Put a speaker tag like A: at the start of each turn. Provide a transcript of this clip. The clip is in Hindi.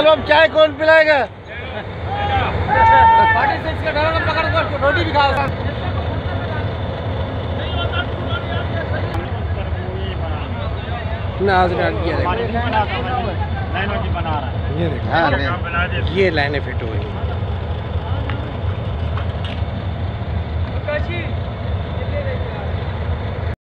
A: चलो अब चाय कौन पिलाएगा?
B: रोटी भी खाओ।
A: ये देखो, ये लाइनें फिट हो गई।